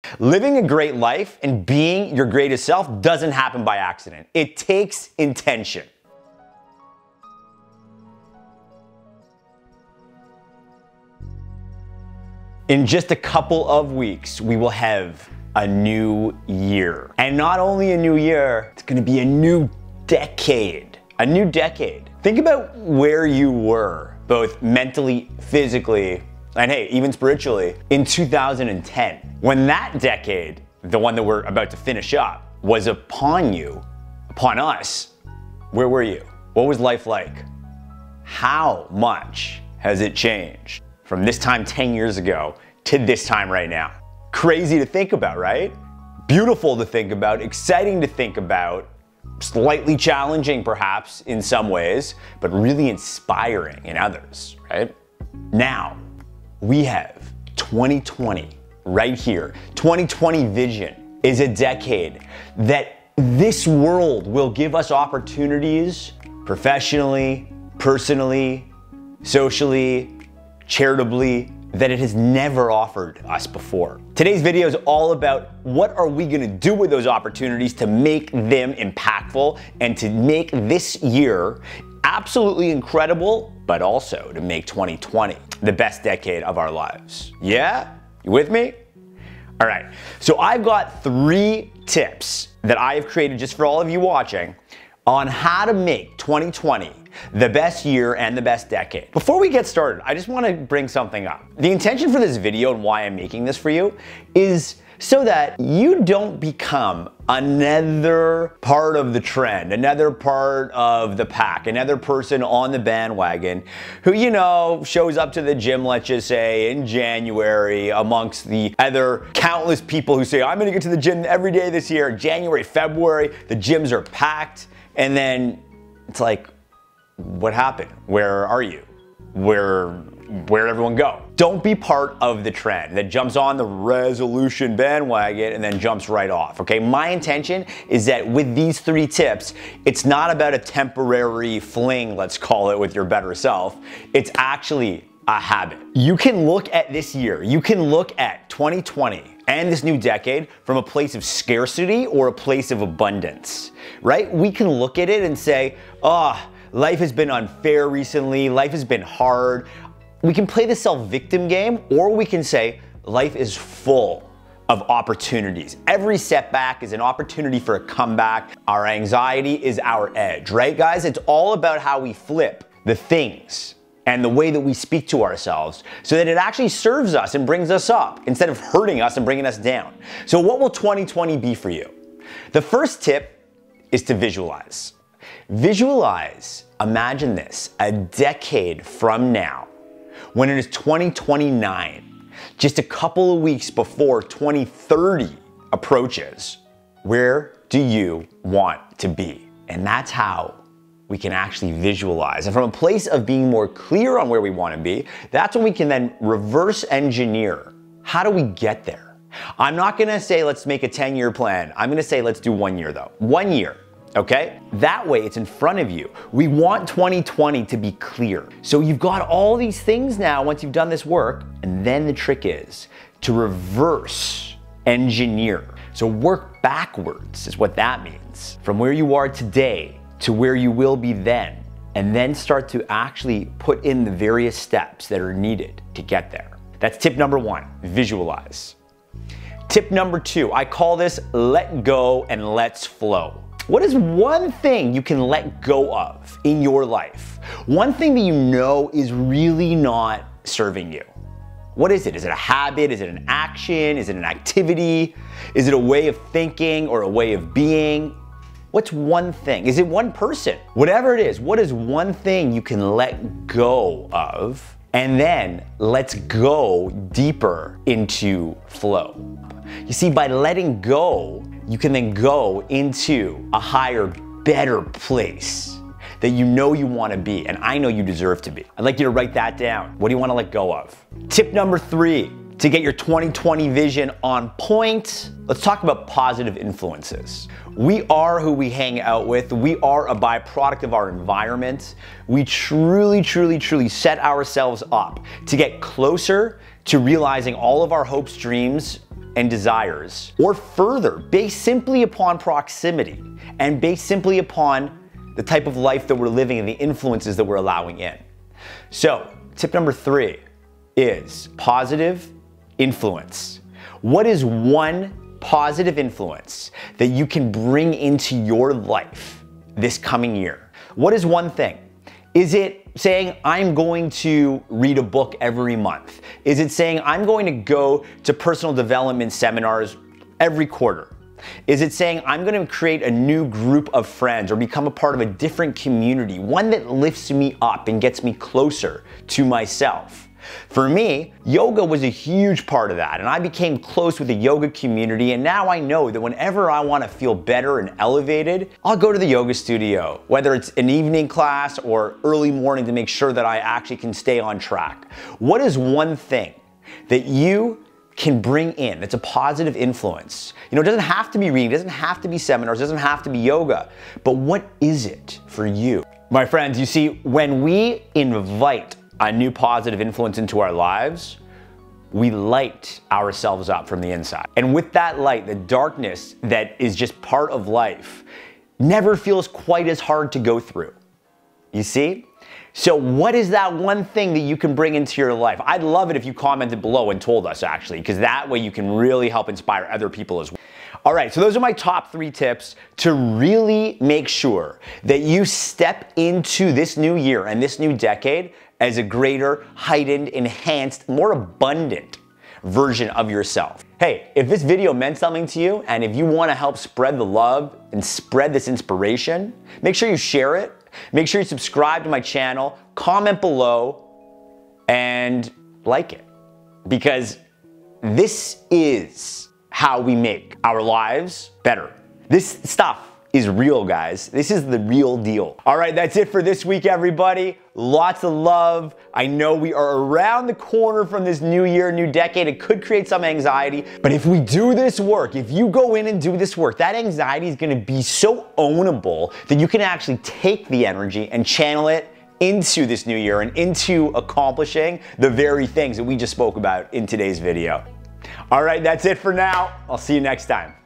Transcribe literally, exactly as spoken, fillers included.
Living a great life and being your greatest self doesn't happen by accident. It takes intention. In just a couple of weeks, we will have a new year. And not only a new year, it's gonna be a new decade. A new decade. Think about where you were, both mentally, physically, and hey, even spiritually, in two thousand ten. When that decade, the one that we're about to finish up, was upon you, upon us, where were you? What was life like? How much has it changed from this time ten years ago to this time right now? Crazy to think about, right? Beautiful to think about, exciting to think about, slightly challenging perhaps in some ways, but really inspiring in others, right? Now, we have twenty twenty right here. twenty twenty vision is a decade that this world will give us opportunities professionally, personally, socially, charitably, that it has never offered us before. Today's video is all about what are we gonna do with those opportunities to make them impactful and to make this year absolutely incredible, but also to make twenty twenty the best decade of our lives. Yeah? You with me? All right, so I've got three tips that I have created just for all of you watching on how to make twenty twenty the best year and the best decade. Before we get started, I just want to bring something up. The intention for this video and why I'm making this for you is so that you don't become another part of the trend, another part of the pack, another person on the bandwagon who, you know, shows up to the gym, let's just say, in January amongst the other countless people who say, I'm gonna get to the gym every day this year. January, February, the gyms are packed, and then it's like, what happened? Where are you? Where, where'd everyone go? Don't be part of the trend that jumps on the resolution bandwagon and then jumps right off, okay? My intention is that with these three tips, it's not about a temporary fling, let's call it, with your better self. It's actually a habit. You can look at this year, you can look at twenty twenty and this new decade from a place of scarcity or a place of abundance, right? We can look at it and say, oh, life has been unfair recently, life has been hard. We can play the self-victim game, or we can say life is full of opportunities. Every setback is an opportunity for a comeback. Our anxiety is our edge, right guys? It's all about how we flip the things and the way that we speak to ourselves so that it actually serves us and brings us up instead of hurting us and bringing us down. So what will twenty twenty be for you? The first tip is to visualize. Visualize, imagine this, a decade from now, when it is twenty twenty-nine, just a couple of weeks before twenty thirty approaches, where do you want to be? And that's how we can actually visualize. And from a place of being more clear on where we want to be, that's when we can then reverse engineer. How do we get there? I'm not gonna say let's make a ten year plan. I'm gonna say let's do one year though. One year. Okay? That way it's in front of you. We want twenty twenty to be clear. So you've got all these things now once you've done this work, and then the trick is to reverse engineer. So work backwards is what that means. From where you are today to where you will be then, and then start to actually put in the various steps that are needed to get there. That's tip number one, visualize. Tip number two, I call this let go and let's flow. What is one thing you can let go of in your life? One thing that you know is really not serving you. What is it? Is it a habit? Is it an action? Is it an activity? Is it a way of thinking or a way of being? What's one thing? Is it one person? Whatever it is, what is one thing you can let go of? And then let's go deeper into flow. You see, by letting go, you can then go into a higher, better place that you know you want to be, and I know you deserve to be. I'd like you to write that down. What do you want to let go of? Tip number three, to get your twenty twenty vision on point, let's talk about positive influences. We are who we hang out with. We are a byproduct of our environment. We truly, truly, truly set ourselves up to get closer to realizing all of our hopes, dreams, and desires, or further, based simply upon proximity and based simply upon the type of life that we're living and the influences that we're allowing in. So, tip number three is positive influence. What is one positive influence that you can bring into your life this coming year? What is one thing? Is it saying, I'm going to read a book every month? Is it saying, I'm going to go to personal development seminars every quarter? Is it saying, I'm going to create a new group of friends or become a part of a different community, one that lifts me up and gets me closer to myself? For me, yoga was a huge part of that, and I became close with the yoga community, and now I know that whenever I want to feel better and elevated, I'll go to the yoga studio, whether it's an evening class or early morning, to make sure that I actually can stay on track. What is one thing that you can bring in that's a positive influence? You know, it doesn't have to be reading, it doesn't have to be seminars, it doesn't have to be yoga, but what is it for you? My friends, you see, when we invite a new positive influence into our lives, we light ourselves up from the inside. And with that light, the darkness that is just part of life never feels quite as hard to go through. You see? So what is that one thing that you can bring into your life? I'd love it if you commented below and told us, actually, because that way you can really help inspire other people as well. All right, so those are my top three tips to really make sure that you step into this new year and this new decade as a greater, heightened, enhanced, more abundant version of yourself. Hey, if this video meant something to you, and if you want to help spread the love and spread this inspiration, make sure you share it. Make sure you subscribe to my channel, comment below, and like it. Because this is how we make our lives better. This stuff is real, guys. This is the real deal. All right, that's it for this week, everybody. Lots of love. I know we are around the corner from this new year, new decade. It could create some anxiety, but if we do this work, if you go in and do this work, that anxiety is gonna be so ownable that you can actually take the energy and channel it into this new year and into accomplishing the very things that we just spoke about in today's video. All right, that's it for now. I'll see you next time.